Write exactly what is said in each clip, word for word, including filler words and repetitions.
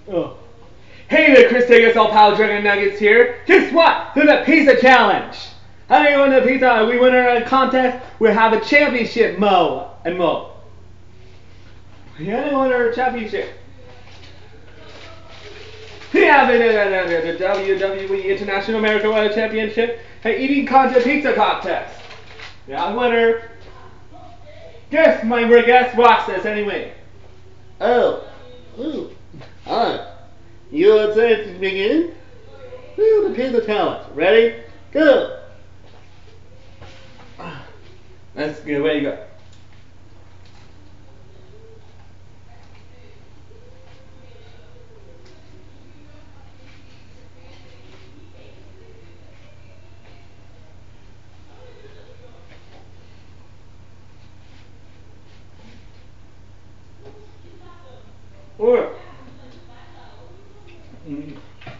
Oh. Hey there, Chris Davis, all Power Dragon Nuggets here. Guess what? There's a pizza challenge. How do you win the pizza? We win a contest. We have a championship, Mo and Mo. We win our championship. We have the W W E International American World Championship and Eating Contest Pizza Contest. Yeah, winner. Guess my guest watch this anyway. Oh. Ooh. Alright. You want to begin? Ooh, the pizza challenge. Ready? Go! That's good. Way to go. Or. Mm.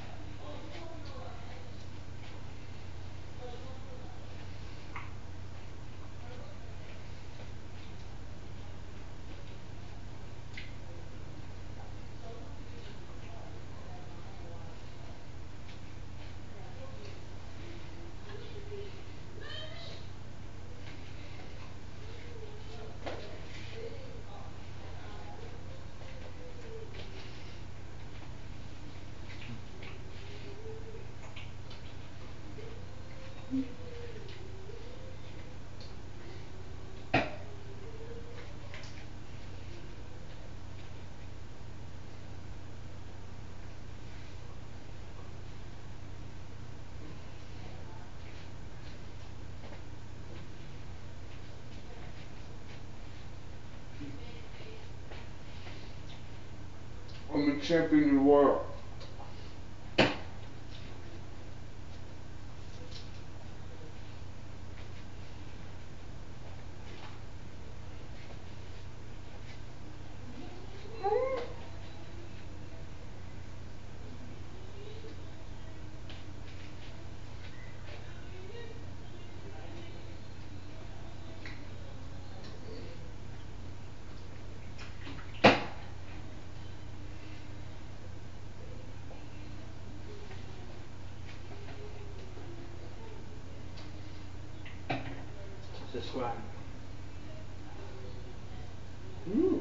I'm a champion of the world. Subscribe. Mm.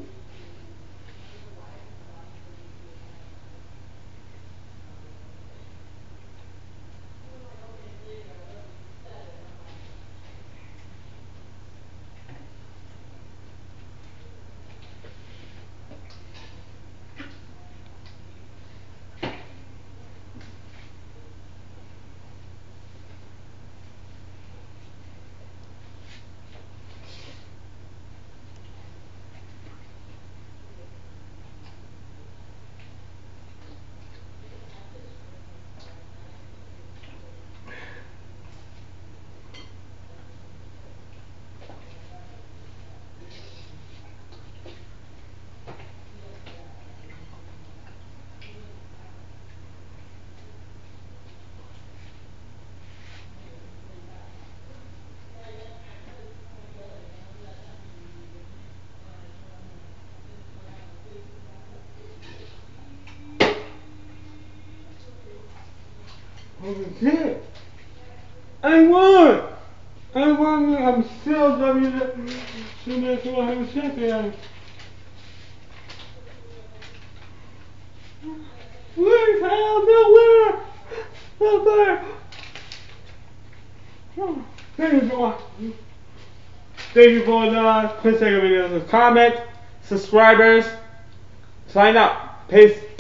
Okay. I won! I won! I'm still W W E World Champion. Where's hell nowhere? Nowhere! Thank you for Thank you for the Chris Taker videos. Comment, subscribers, sign up. Peace.